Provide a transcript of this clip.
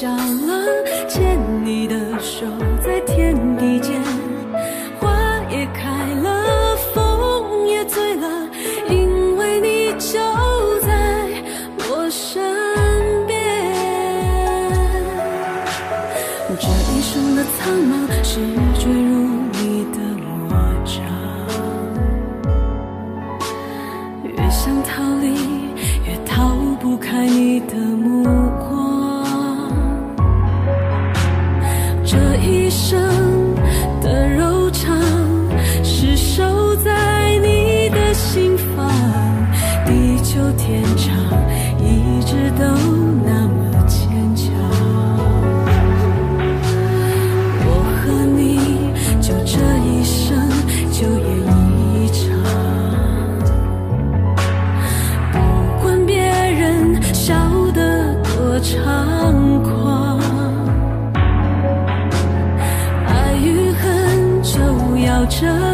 笑了，牵你的手在天地间，花也开了，风也醉了，因为你就在我身边。这一生的苍茫是坠入你的魔掌，越想逃离越逃不开你的目光。这一生的柔肠是守在你的心房，地久天长一直都那么牵强。我和你就这一生就演一场，不管别人笑得多猖狂，爱与恨就要这